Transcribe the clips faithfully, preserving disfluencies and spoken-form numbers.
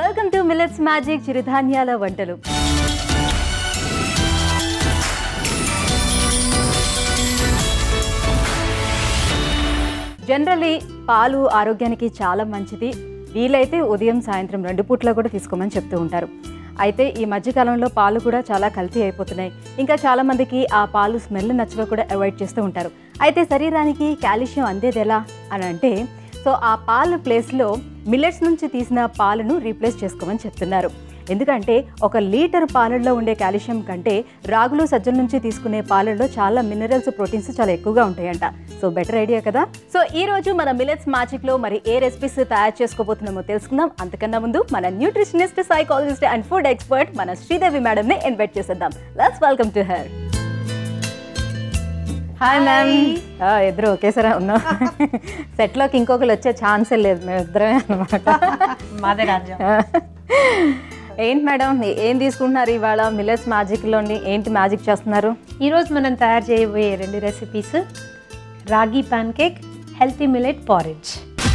Welcome to millets magic చిరుధాన్యాల వంటలు. Generally పాలు ఆరోగ్యానికి చాలా మంచిది. వీలైతే ఉదయం సాయంత్రం రెండు పూట్ల కూడా తీసుకోమని చెప్తూ ఉంటారు. అయితే ఈ మధ్యకాలంలో పాలు కూడా చాలా కల్తీ అయిపోతున్నాయి. ఇంకా చాలామందికి ఆ పాలు స్మెల్ నచ్చగా కూడా అవాయిడ్ చేస్తూ ఉంటారు. అయితే శరీరానికి కాల్షియం అందేది ఎలా అని అంటే, సో ఆ పాలు ప్లేస్లో మిల్లెట్స్ నుంచి తీసిన పాలను రీప్లేస్ చేసుకోమని చెప్తున్నారు. ఎందుకంటే ఒక లీటర్ పాలల్లో ఉండే కాల్షియం కంటే రాగులు సజ్జల నుంచి తీసుకునే పాలల్లో చాలా మినరల్స్, ప్రోటీన్స్ చాలా ఎక్కువగా ఉంటాయంట. సో బెటర్ ఐడియా కదా. సో ఈ రోజు మన మిల్లెట్స్ మ్యాజిక్లో మరి ఏ రెసిపీస్ తయారు చేసుకోబోతున్నామో తెలుసుకుందాం. అంతకన్నా ముందు మన nutritionist, psychologist and food expert మన శ్రీదేవి మేడంని ఇన్వైట్ చేసేద్దాం. Let's welcome to her. Hi ma'am. ఇద్దరు ఒకేసారి ఉన్నాం. సెట్లోకి ఇంకొకరు వచ్చే ఛాన్సే లేదు, మేము ఇద్దరమే అనమాట. మాదే రాజ్యం. ఏంటి మేడం, ఏం తీసుకుంటున్నారు ఇవాళ మిల్లెట్స్ మ్యాజిక్లోని? ఏంటి మ్యాజిక్ చేస్తున్నారు? ఈరోజు మనం తయారు చేయబోయే రెండు recipes ragi pancake, healthy millet porridge.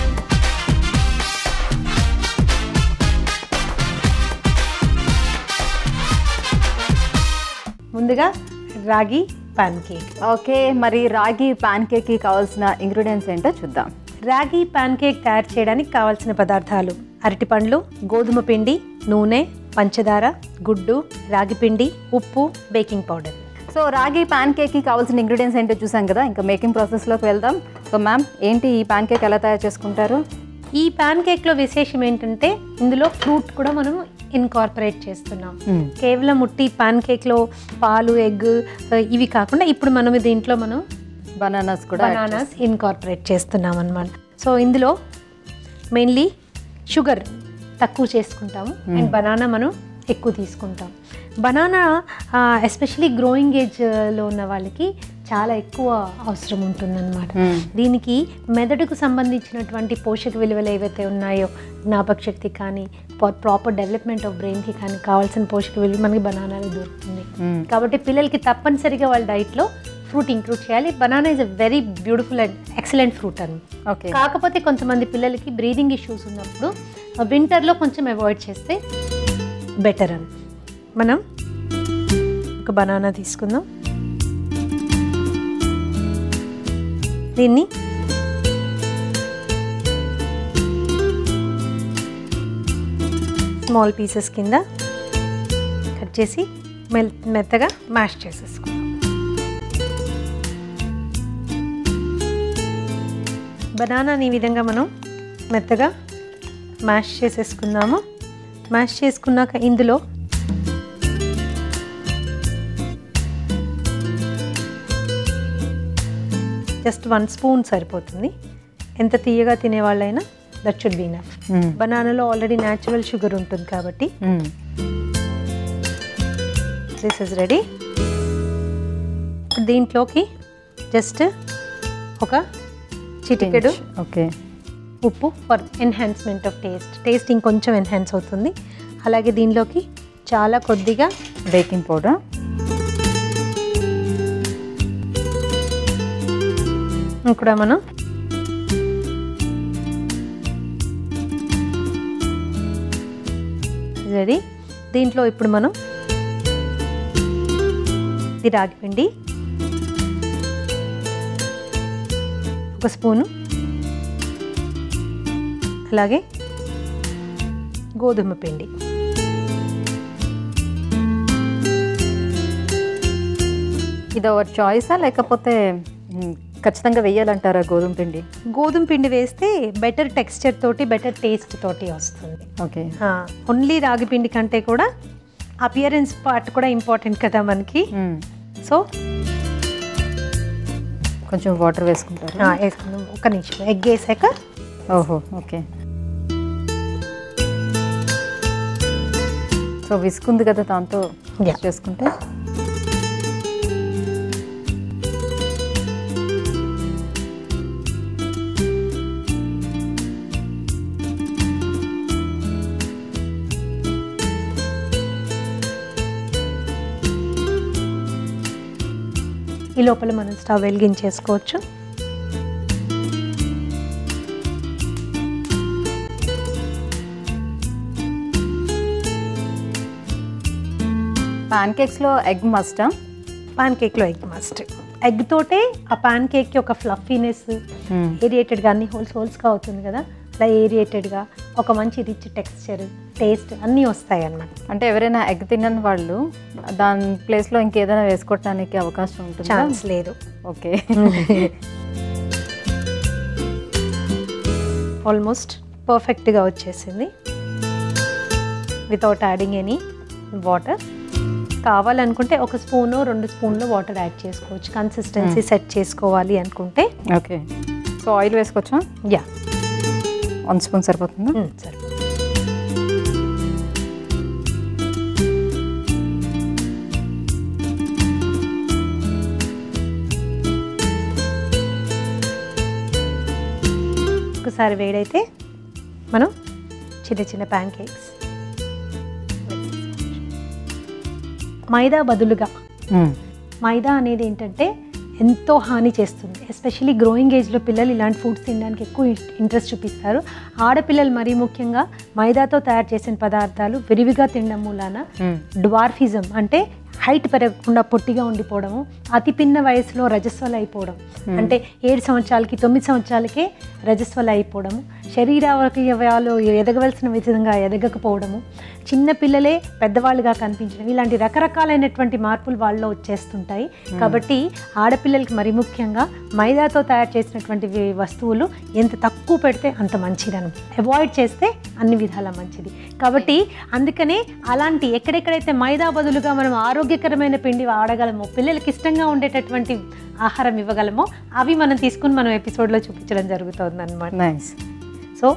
ముందుగా రాగి పాన్ కేక్. ఓకే, మరి రాగి పాన్ కేక్కి కావాల్సిన ఇంగ్రీడియంట్స్ ఏంటో చూద్దాం. రాగి పాన్ కేక్ తయారు చేయడానికి కావాల్సిన పదార్థాలు: అరటిపండ్లు, గోధుమ పిండి, నూనె, పంచదార, గుడ్డు, రాగి పిండి, ఉప్పు, baking powder. So ragi pancake కావాల్సిన ఇంగ్రీడియంట్స్ ఏంటో చూసాం కదా, ఇంకా మేకింగ్ ప్రాసెస్లోకి వెళ్దాం. సో మ్యామ్, ఏంటి ఈ పాన్ కేక్ ఎలా తయారు చేసుకుంటారు? ఈ పాన్ కేక్లో విశేషం ఏంటంటే ఇందులో ఫ్రూట్ కూడా మనం ఇన్కార్పొరేట్ చేస్తున్నాం. కేవలం ఉట్టి పాన్ కేక్లో పాలు, ఎగ్ ఇవి కాకుండా ఇప్పుడు మనం దీంట్లో మనం బనానాస్ కూడా బనానాస్ ఇన్కార్పొరేట్ చేస్తున్నాం అన్నమాట. సో ఇందులో మెయిన్లీ షుగర్ తక్కువ చేసుకుంటాము అండ్ బనానా మనం ఎక్కువ తీసుకుంటాం. బనానా ఎస్పెషలీ గ్రోయింగ్ ఏజ్లో ఉన్న వాళ్ళకి చాలా ఎక్కువ అవసరం ఉంటుందన్నమాట. దీనికి మెదడుకు సంబంధించినటువంటి పోషక విలువలు ఏవైతే ఉన్నాయో, జ్ఞాపక శక్తి కానీ, ప్రాపర్ డెవలప్మెంట్ ఆఫ్ బ్రెయిన్కి కానీ కావాల్సిన పోషక విలువలు మనకి బనానాలో దొరుకుతుంది. కాబట్టి పిల్లలకి తప్పనిసరిగా వాళ్ళ డైట్లో ఫ్రూట్ ఇంక్లూడ్ చేయాలి. Banana is a very beautiful and excellent fruit అని. ఓకే, కాకపోతే కాకపోతే కొంతమంది పిల్లలకి బ్రీదింగ్ ఇష్యూస్ ఉన్నప్పుడు వింటర్లో కొంచెం అవాయిడ్ చేస్తే బెటర్ అని. మనం ఒక బనానా తీసుకుందాం. దీన్ని స్మాల్ పీసెస్ కింద కట్ చేసి మెల్ మెత్తగా మ్యాష్ చేసేసుకుందాం. బనానాని ఈ విధంగా మనం మెత్తగా మ్యాష్ చేసేసుకుందాము. మ్యాష్ చేసుకున్నాక ఇందులో జస్ట్ వన్ స్పూన్ సరిపోతుంది. ఎంత తీయగా తినేవాళ్ళైనా దట్ షుడ్ బీ ఎనఫ్. బనానాలో ఆల్రెడీ న్యాచురల్ షుగర్ ఉంటుంది కాబట్టి దిస్ ఇస్ రెడీ. దీంట్లోకి జస్ట్ ఒక చిటికెడు ఓకే ఉప్పు for enhancement of taste. Taste ఇంకొంచెం ఎన్హాన్స్ అవుతుంది. అలాగే దీనిలోకి చాలా కొద్దిగా బేకింగ్ పౌడర్, కూడా మనం రెడీ. దీంట్లో ఇప్పుడు మనం ఇది రాగి పిండి ఒక స్పూను, అలాగే గోధుమ పిండి ఇది ఒక చాయిసా లేకపోతే ఖచ్చితంగా వేయాలంటారా గోధుమ పిండి? గోధుమ పిండి వేస్తే బెటర్ టెక్స్చర్ తోటి, బెటర్ టేస్ట్ తోటి వస్తుంది. ఓకే, ఓన్లీ రాగి పిండి కంటే కూడా అపియరెన్స్ పార్ట్ కూడా ఇంపార్టెంట్ కదా మనకి. సో కొంచెం వాటర్ వేసుకుంటారు. వేసుకుందాం. ఒక నిమిషం, ఎగ్ వేసాక. ఓహో, ఓకే. సో విసుకుంది కదా, దాంతో చేసుకుంటే ఈ లోపల మనం స్టవ్ వెలిగించేసుకోవచ్చు. పాన్ కేక్స్లో ఎగ్ మస్టా? పాన్ కేక్లో ఎగ్ మస్ట్. ఎగ్ తోటే ఆ పాన్ కేక్కి ఒక ఫ్లఫీనెస్, ఏరియేటెడ్గా అన్ని హోల్స్ హోల్స్గా అవుతుంది కదా, అలా ఏరియేటెడ్గా ఒక మంచి రిచ్ టెక్స్చర్, టేస్ట్ అన్నీ వస్తాయి అన్నమాట. అంటే ఎవరైనా ఎగ్ తినని వాళ్ళు దాని ప్లేస్లో ఇంకేదైనా వేసుకోవడానికి అవకాశం ఉంటుంది? ఛాన్స్ లేదు. ఓకే. ఆల్మోస్ట్ పర్ఫెక్ట్గా వచ్చేసింది వితౌట్ యాడింగ్ ఎనీ వాటర్. కావాలనుకుంటే ఒక స్పూను రెండు స్పూన్లు వాటర్ యాడ్ చేసుకోవచ్చు, కన్సిస్టెన్సీ సెట్ చేసుకోవాలి అనుకుంటే. ఓకే. సో ఆయిల్ వేసుకోవచ్చా? యా, వన్ స్పూన్ సరిపోతుందా? సరే. ఒకసారి వేడైతే మనం చిన్న చిన్న ప్యాన్ కేక్స్ మైదా బదులుగా, మైదా అనేది ఏంటంటే ఎంతో హాని చేస్తుంది. ఎస్పెషలీ గ్రోయింగ్ ఏజ్లో పిల్లలు ఇలాంటి ఫుడ్స్ తినడానికి ఎక్కువ ఇంట్రెస్ట్ చూపిస్తారు. ఆడపిల్లలు మరీ ముఖ్యంగా మైదాతో తయారు చేసిన పదార్థాలు విరివిగా తినడం మూలాన డ్వార్ఫిజం అంటే హైట్ పెరగకుండా పొట్టిగా ఉండిపోవడము, అతి పిన్న వయసులో రజస్వలు అయిపోవడం, అంటే ఏడు సంవత్సరాలకి తొమ్మిది సంవత్సరాలకే రజస్వలు అయిపోవడము, శరీరావయవాలు ఎదగవలసిన విధంగా ఎదగకపోవడము, చిన్న పిల్లలే పెద్దవాళ్ళుగా కనిపించడం, ఇలాంటి రకరకాలైనటువంటి మార్పులు వాళ్ళలో వచ్చేస్తుంటాయి. కాబట్టి ఆడపిల్లలకి మరి ముఖ్యంగా మైదాతో తయారు చేసినటువంటి వస్తువులు ఎంత తక్కువ పెడితే అంత మంచిదనం, అవాయిడ్ చేస్తే అన్ని విధాలా మంచిది. కాబట్టి అందుకనే అలాంటి ఎక్కడెక్కడైతే మైదా బదులుగా మనం ఆరోగ్యకరమైన పిండి వాడగలమో, పిల్లలకి ఇష్టంగా ఉండేటటువంటి ఆహారం ఇవ్వగలమో అవి మనం తీసుకుని మనం ఎపిసోడ్లో చూపించడం జరుగుతుంది అన్నమాట. నైస్. సో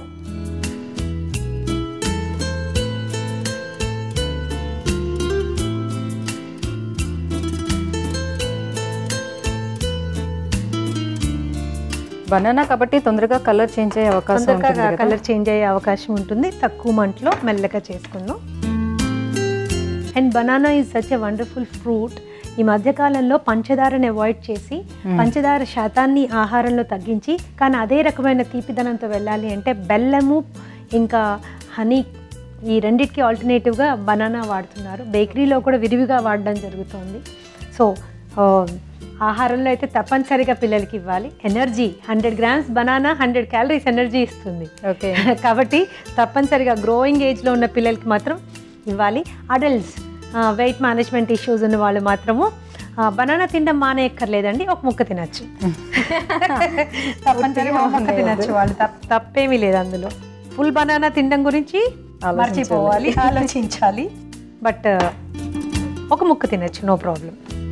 బనానా కాబట్టి తొందరగా కలర్ చేంజ్ అయ్యే అవకాశం ఉంటుంది. కలర్ చేంజ్ అయ్యే అవకాశం ఉంటుంది. తక్కువ మంటలో మెల్లగా చేసుకుందాం. And banana is such a wonderful fruit. ఈ మధ్యకాలంలో పంచదారని అవాయిడ్ చేసి పంచదార శాతాన్ని ఆహారంలో తగ్గించి, కానీ అదే రకమైన తీపిదనంతో వెళ్ళాలి అంటే బెల్లము ఇంకా హనీ ఈ రెండింటికి ఆల్టర్నేటివ్గా బనానా వాడుతున్నారు. బేకరీలో కూడా విరివిగా వాడడం జరుగుతుంది. సో ఆహారంలో అయితే తప్పనిసరిగా పిల్లలకి ఇవ్వాలి. Energy hundred grams banana hundred calories energy ఇస్తుంది. ఓకే. కాబట్టి తప్పనిసరిగా గ్రోయింగ్ ఏజ్లో ఉన్న పిల్లలకి మాత్రం ఇవ్వాలి. అడల్ట్స్ వెయిట్ మేనేజ్మెంట్ ఇష్యూస్ ఉన్న వాళ్ళు మాత్రము బనానా తినడం మానేయక్కర్లేదండి, ఒక ముక్క తినచ్చు. తప్పనిసరిగా ఒక ముక్క తినచ్చు వాళ్ళు, తప్పేమీ లేదు అందులో. ఫుల్ బనానా తినడం గురించి మర్చిపోవాలి, ఆలోచించాలి. బట్ ఒక ముక్క తినచ్చు, no problem.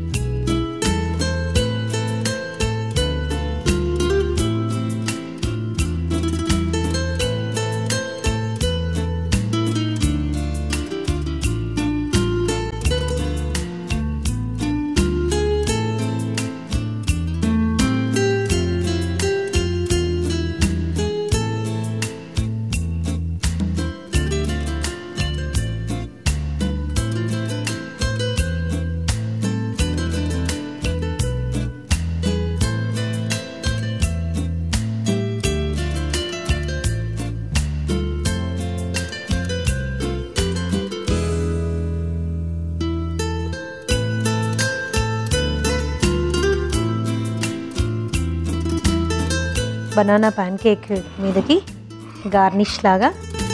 Banana pancake మీదకి గార్నిష్ లాగా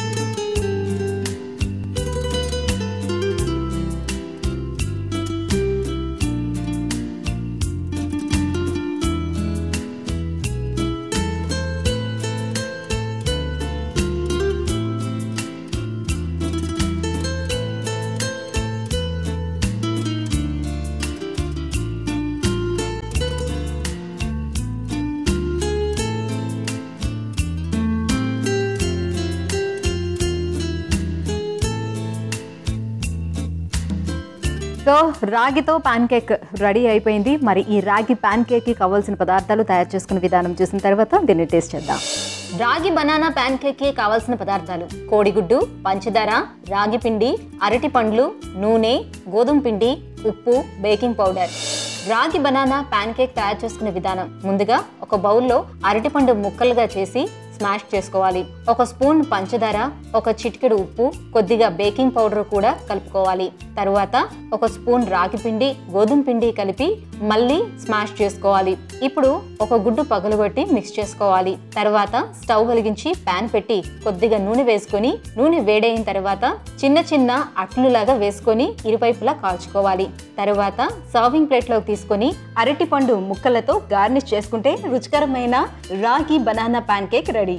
సో రాగితో ప్యాన్ కేక్ రెడీ అయిపోయింది. మరి ఈ రాగి ప్యాన్ కేక్కి కావాల్సిన పదార్థాలు తయారు చేసుకునే విధానం చూసిన తర్వాత దీన్ని టేస్ట్ చేద్దాం. రాగి బనానా ప్యాన్ కేక్కి కావాల్సిన పదార్థాలు: కోడిగుడ్డు, పంచదార, రాగి పిండి, అరటి పండ్లు, నూనె, గోధుమ పిండి, ఉప్పు, బేకింగ్ పౌడర్. రాగి బనానా ప్యాన్ కేక్ తయారు చేసుకునే విధానం: ముందుగా ఒక బౌల్లో అరటిపండు ముక్కలుగా చేసి స్మాష్ చేసుకోవాలి. ఒక స్పూన్ పంచదార, ఒక చిటికెడు ఉప్పు, కొద్దిగా బేకింగ్ పౌడర్ కూడా కలుపుకోవాలి. తర్వాత ఒక స్పూన్ రాగి పిండి గోధుమ పిండి కలిపి మళ్ళీ స్మాష్ చేసుకోవాలి. ఇప్పుడు ఒక గుడ్డు పగలగొట్టి మిక్స్ చేసుకోవాలి. తర్వాత స్టవ్ వెలిగించి ప్యాన్ పెట్టి కొద్దిగా నూనె వేసుకొని నూనె వేడైన తర్వాత చిన్న చిన్న అట్లులాగా వేసుకొని ఇరువైపులా కాల్చుకోవాలి. తర్వాత సర్వింగ్ ప్లేట్ లోకి తీసుకొని అరటి పండు ముక్కలతో గార్నిష్ చేసుకుంటే రుచికరమైన రాగి banana pancake ready.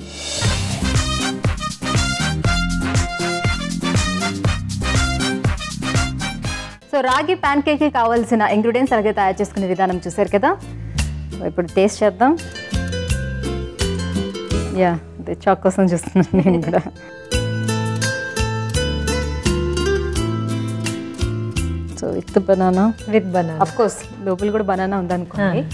So రాగి ప్యాన్ కేక్కి కావాల్సిన ఇంగ్రీడియంట్స్ అలాగే తయారు చేసుకునే విధానం చూసారు కదా. ఇప్పుడు టేస్ట్ చేద్దాం. యా అదే చాక్ కోసం చూస్తున్నాను నేను కూడా. So with banana with banana of course లోపల కూడా బనానా ఉందనుకోండి.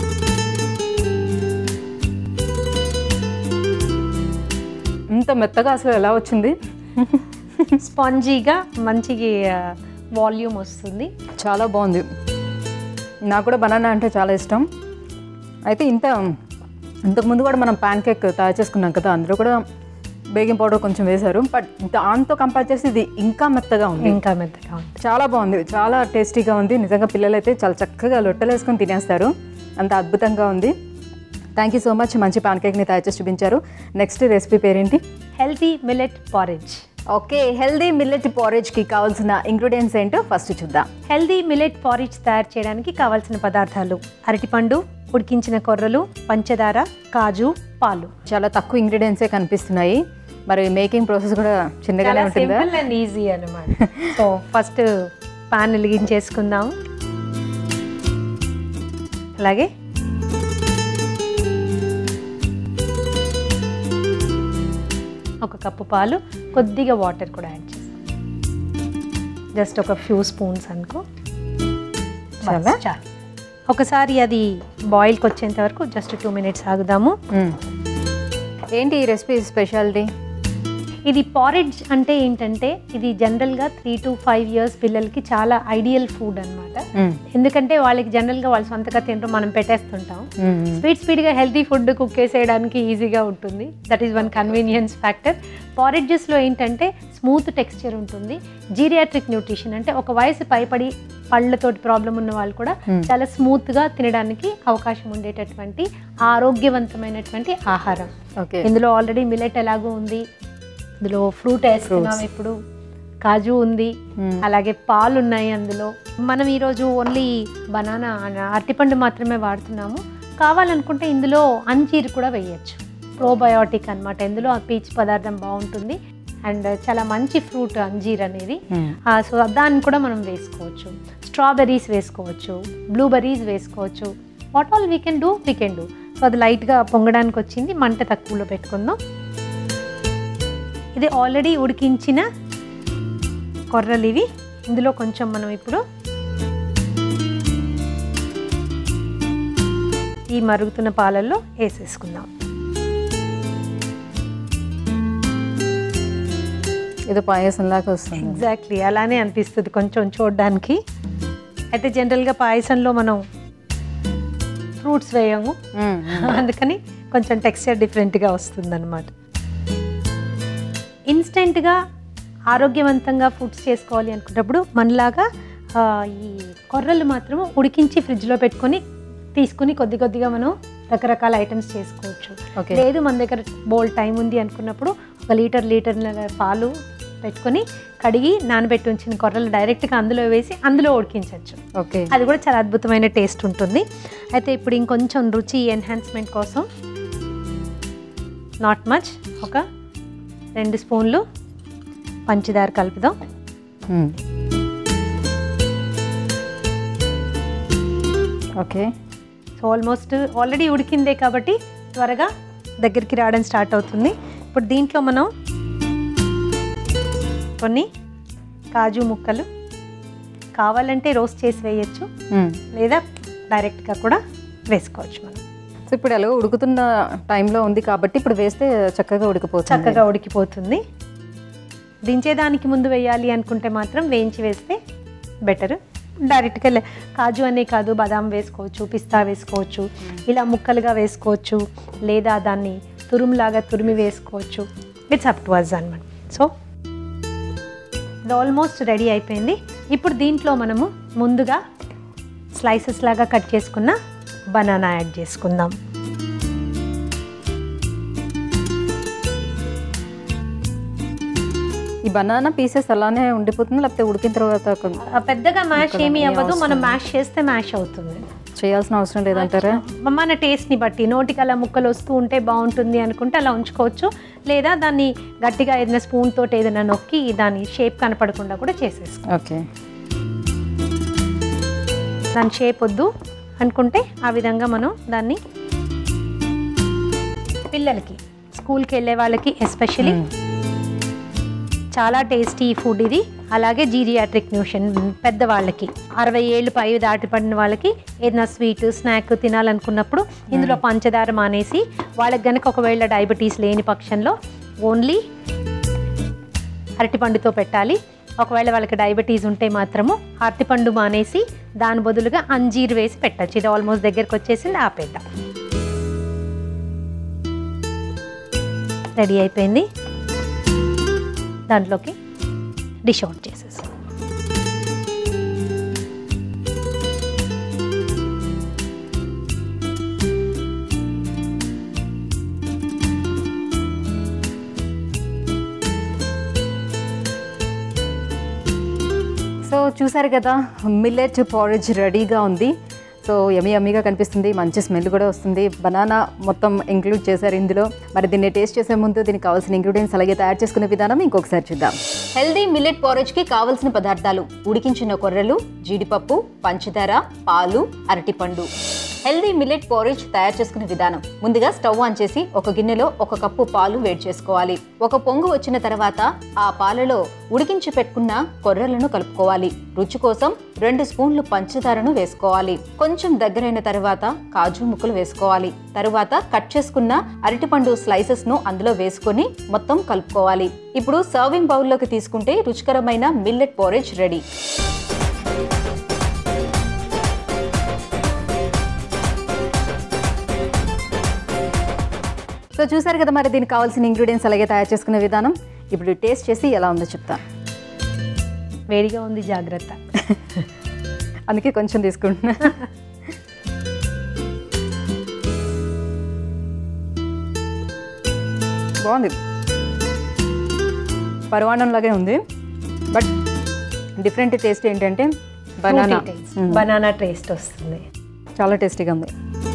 ఇంత మెత్తగా అసలు ఎలా వచ్చింది? స్పాంజీగా మంచిగా వాల్యూమ్ వస్తుంది. చాలా బాగుంది. నాకు కూడా బనానా అంటే చాలా ఇష్టం. అయితే ఇంత ఇంతకుముందు కూడా మనం ప్యాన్ కేక్ తయారు చేసుకున్నాం కదా, అందులో కూడా బేకింగ్ పౌడర్ కొంచెం వేశారు. బట్ దాంతో కంపేర్ చేసి ఇది ఇంకా మెత్తగా ఉంది. ఇంకా మెత్తగా ఉంది. చాలా బాగుంది, చాలా టేస్టీగా ఉంది. నిజంగా పిల్లలు అయితే చాలా చక్కగా లొట్టలు వేసుకొని తినేస్తారు. అంత అద్భుతంగా ఉంది. Thank you so much. మంచి ప్యాన్ కేక్ని తయారు చేసి చూపించారు. నెక్స్ట్ రెసిపీ పేరేంటి? Healthy millet porridge. Okay, healthy millet పారేజ్కి కావాల్సిన ఇంగ్రీడియంట్స్ ఏంటో ఫస్ట్ చూద్దాం. హెల్దీ మిల్లెట్ పారేజ్ తయారు చేయడానికి కావాల్సిన పదార్థాలు: అరటిపండు, ఉడికించిన కొర్రలు, పంచదార, కాజు, పాలు. చాలా తక్కువ ఇంగ్రీడియంట్సే కనిపిస్తున్నాయి. మరి మేకింగ్ ప్రాసెస్ కూడా చిన్నగానే ఉంటుందా? సింపుల్ అండ్ ఈజీ అన్నమాట. సో ఫస్ట్ పాన్ వెలిగించేసుకుందాం. అలాగే ఒక కప్పు పాలు, కొద్దిగా వాటర్ కూడా యాడ్ చేస్తాం. జస్ట్ ఒక ఫ్యూ స్పూన్స్ అనుకో. చాలా చాలు. ఒకసారి అది బాయిల్కి వచ్చేంత వరకు జస్ట్ టూ మినిట్స్ ఆగుదాము. ఏంటి ఈ రెసిపీ స్పెషాలిటీ? ఇది పారెడ్జ్ అంటే ఏంటంటే ఇది జనరల్గా త్రీ టు ఫైవ్ ఇయర్స్ పిల్లలకి చాలా ఐడియల్ ఫుడ్ అనమాట. ఎందుకంటే వాళ్ళకి జనరల్గా వాళ్ళు సొంతగా తింటూ మనం పెట్టేస్తుంటాం. స్పీడ్ స్పీడ్గా హెల్తీ ఫుడ్ కుక్ చేసేయడానికి ఈజీగా ఉంటుంది. That is one convenience factor. పారెడ్జెస్లో ఏంటంటే స్మూత్ టెక్స్చర్ ఉంటుంది. జీరియాట్రిక్ న్యూట్రిషన్ అంటే ఒక వయసు పైపడి పళ్ళతోటి ప్రాబ్లం ఉన్న వాళ్ళు కూడా చాలా స్మూత్గా తినడానికి అవకాశం ఉండేటటువంటి ఆరోగ్యవంతమైనటువంటి ఆహారం. ఇందులో ఆల్రెడీ మిల్లెట్ ఎలాగో ఉంది, ఇందులో ఫ్రూట్ వేస్తున్నాం, ఇప్పుడు కాజు ఉంది, అలాగే పాలు ఉన్నాయి. అందులో మనం ఈరోజు ఓన్లీ బనానా అరటిపండు మాత్రమే వాడుతున్నాము. కావాలనుకుంటే ఇందులో అంజీర్ కూడా వేయచ్చు. ప్రోబయోటిక్ అనమాట. ఇందులో ఆ పీచు పదార్థం బాగుంటుంది అండ్ చాలా మంచి ఫ్రూట్ అంజీర్ అనేది. సో దాన్ని కూడా మనం వేసుకోవచ్చు. స్ట్రాబెర్రీస్ వేసుకోవచ్చు, బ్లూబెర్రీస్ వేసుకోవచ్చు. What all we can do we can do. So అది లైట్గా పొంగడానికి వచ్చింది. మంట తక్కువలో పెట్టుకుందాం. ఇది ఆల్రెడీ ఉడికించిన కొర్రలు ఇవి. ఇందులో కొంచెం మనం ఇప్పుడు ఈ మరుగుతున్న పాలల్లో వేసేసుకుందాం. ఇది పాయసంలాగా వస్తుంది. ఎగ్జాక్ట్లీ అలానే అనిపిస్తుంది కొంచెం చూడడానికి. అయితే జనరల్గా పాయసంలో మనం ఫ్రూట్స్ వేయము, అందుకని కొంచెం టెక్స్చర్ డిఫరెంట్గా వస్తుంది అనమాట. ఇన్స్టెంట్గా ఆరోగ్యవంతంగా ఫుడ్స్ చేసుకోవాలి అనుకున్నప్పుడు మనలాగా ఈ కొర్రలు మాత్రం ఉడికించి ఫ్రిడ్జ్లో పెట్టుకొని తీసుకుని కొద్ది కొద్దిగా మనం రకరకాల ఐటమ్స్ చేసుకోవచ్చు. లేదు మన దగ్గర బోల్ టైం ఉంది అనుకున్నప్పుడు ఒక లీటర్ లీటర్ పాలు పెట్టుకొని కడిగి నానబెట్టి ఉంచిన కొర్రలు డైరెక్ట్గా అందులో వేసి అందులో ఉడికించవచ్చు. ఓకే, అది కూడా చాలా అద్భుతమైన టేస్ట్ ఉంటుంది. అయితే ఇప్పుడు ఇంకొంచెం రుచి ఎన్హాన్స్మెంట్ కోసం నాట్ మచ్ ఒక రెండు స్పూన్లు పంచదార కలుపుదాం. ఓకే, సో ఆల్మోస్ట్ ఆల్రెడీ ఉడికిందే కాబట్టి త్వరగా దగ్గరికి రావడం స్టార్ట్ అవుతుంది. ఇప్పుడు దీంట్లో మనం కొన్ని కాజు ముక్కలు కావాలంటే రోస్ట్ చేసి వేయచ్చు, లేదా డైరెక్ట్గా కూడా వేసుకోవచ్చు మనం. సో ఇప్పుడు ఎలాగో ఉడుకుతున్న టైంలో ఉంది కాబట్టి ఇప్పుడు వేస్తే చక్కగా ఉడికిపోతుంది. చక్కగా ఉడికిపోతుంది. దించేదానికి ముందు వేయాలి అనుకుంటే మాత్రం వేయించి వేస్తే బెటర్. డైరెక్ట్గా కాజు అనే కాదు, బాదాం వేసుకోవచ్చు, పిస్తా వేసుకోవచ్చు, ఇలా ముక్కలుగా వేసుకోవచ్చు, లేదా దాన్ని తురుములాగా తురిమి వేసుకోవచ్చు. ఇట్స్ అప్ టు అస్ అన్నమాట. సో ఇది ఆల్మోస్ట్ రెడీ అయిపోయింది. ఇప్పుడు దీంట్లో మనము ముందుగా స్లైసెస్ లాగా కట్ చేసుకున్న బనానా యాడ్ చేసుకుందాం. ఈ బనానా పీసెస్ అలానే ఉండిపోతుంది లేకపోతే ఉడికిన తర్వాత పెద్దగా మ్యాష్ ఏమీ అవ్వదు, మనం మ్యాష్ చేస్తే మ్యాష్ అవుతుంది. చేయాల్సిన అవసరం లేదంటారా? మన టేస్ట్ని బట్టి నోటికి అలా ముక్కలు వస్తూ ఉంటే బాగుంటుంది అనుకుంటే అలా ఉంచుకోవచ్చు, లేదా దాన్ని గట్టిగా ఏదైనా స్పూన్ తోటి ఏదైనా నొక్కి దాని షేప్ కనపడకుండా కూడా చేసేసుకో. ఓకే, దాని షేప్ వద్దు అనుకుంటే ఆ విధంగా మనం దాన్ని పిల్లలకి స్కూల్కి వెళ్ళే వాళ్ళకి ఎస్పెషలీ చాలా టేస్టీ ఫుడ్ ఇది. అలాగే జీరియాట్రిక్ న్యూషన్ పెద్దవాళ్ళకి అరవై ఏళ్ళు పై దాటిపడిన వాళ్ళకి ఏదైనా స్వీట్ స్నాక్ తినాలనుకున్నప్పుడు ఇందులో పంచదార మానేసి, వాళ్ళకి కనుక ఒకవేళ డయాబెటీస్ లేని పక్షంలో ఓన్లీ అరటిపండుతో పెట్టాలి. ఒకవేళ వాళ్ళకి డయాబెటీస్ ఉంటే మాత్రము అరటిపండు మానేసి దాని బదులుగా అంజీర్ వేసి పెట్టచ్చు. ఇది ఆల్మోస్ట్ దగ్గరకు వచ్చేసింది, ఆపేద్దాం. రెడీ అయిపోయింది. దాంట్లోకి డిష్ అవుట్ చేసేసి సో చూసారు కదా, మిల్లెట్ పారేజ్ రెడీగా ఉంది. సో యమీ యమ్మీగా కనిపిస్తుంది, మంచి స్మెల్ కూడా వస్తుంది. బనానా మొత్తం ఇంక్లూడ్ చేశారు ఇందులో. మరి దీన్ని టేస్ట్ చేసే ముందు దీనికి కావాల్సిన ఇంగ్రీడియంట్స్ అలాగే తయారు చేసుకునే విధానం ఇంకొకసారి చూద్దాం. హెల్దీ మిల్లెట్ పారేజ్కి కావాల్సిన పదార్థాలు: ఉడికించిన కొర్రలు, జీడిపప్పు, పంచదార, పాలు, అరటిపండు. హెల్దీ మిల్లెట్ పారేజ్ తయారు చేసుకునే విధానం: ముందుగా స్టవ్ ఆన్ చేసి ఒక గిన్నెలో ఒక కప్పు పాలు వేడి చేసుకోవాలి. ఒక పొంగు వచ్చిన తర్వాత ఆ పాలలో ఉడికించి పెట్టుకున్న కొర్రలను కలుపుకోవాలి. రుచి కోసం రెండు స్పూన్లు పంచదారను వేసుకోవాలి. కొంచెం దగ్గరైన తర్వాత కాజు ముక్కలు వేసుకోవాలి. తరువాత కట్ చేసుకున్న అరటిపండు స్లైసెస్ ను అందులో వేసుకొని మొత్తం కలుపుకోవాలి. ఇప్పుడు సర్వింగ్ బౌల్లోకి తీసుకుంటే రుచికరమైన మిల్లెట్ పారేజ్ రెడీ. సో చూసారు కదా, మరి దీనికి కావాల్సిన ఇంగ్రీడియంట్స్ అలాగే తయారు చేసుకునే విధానం. ఇప్పుడు టేస్ట్ చేసి ఎలా ఉందో చెప్తాను. వేడిగా ఉంది, జాగ్రత్త. అందుకే కొంచెం తీసుకుంటున్నా. బాగుంది, పరవాణంలాగే ఉంది. బట్ డిఫరెంట్ టేస్ట్ ఏంటంటే బనానా బనానా టేస్ట్ వస్తుంది. చాలా టేస్టీగా ఉంది,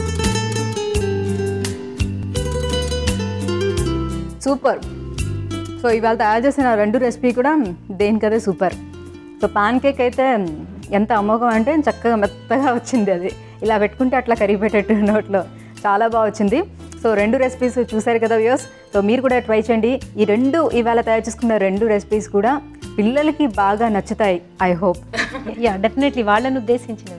సూపర్. సో ఇవాళ తయారు చేసిన రెండు రెసిపీ కూడా దేనికదే సూపర్. సో పాన్ కేక్ అయితే ఎంత అమోఘం అంటే చక్కగా మెత్తగా వచ్చింది. అది ఇలా పెట్టుకుంటే అట్లా కరిగిపెట్టేట్టు నోట్లో చాలా బాగా వచ్చింది. సో రెండు రెసిపీస్ చూసారు కదా వ్యూయర్స్. సో మీరు కూడా ట్రై చేయండి. ఈ రెండు ఇవాళ తయారు చేసుకున్న రెండు రెసిపీస్ కూడా పిల్లలకి బాగా నచ్చుతాయి, ఐ హోప్. యా, డెఫినెట్లీ వాళ్ళని ఉద్దేశించినవి.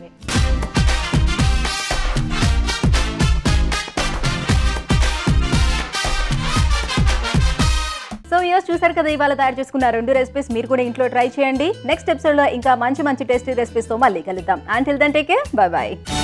సో వ్యూయర్స్ చూసారు కదా, ఇవాళ తయారు చేసుకున్న రెండు రెసిపీస్ మీరు కూడా ఇంట్లో ట్రై చేయండి. నెక్స్ట్ ఎపిసోడ్లో ఇంకా మంచి మంచి టేస్టీ రెసిపీస్తో మళ్ళీ కలుద్దాం. Until then take care, bye by.